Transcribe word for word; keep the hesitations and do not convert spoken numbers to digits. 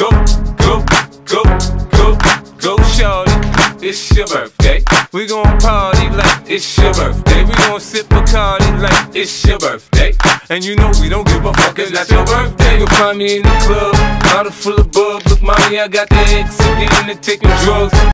Go, go, go, go, go, shorty. It's your birthday. We gon' party like it's your birthday. We gon' sip Bacardi like it's your birthday. And you know we don't give a fuck, it's not your birthday. You'll find me in the club, bottle full of bub. Look, mommy, I got the X again, they're taking drugs.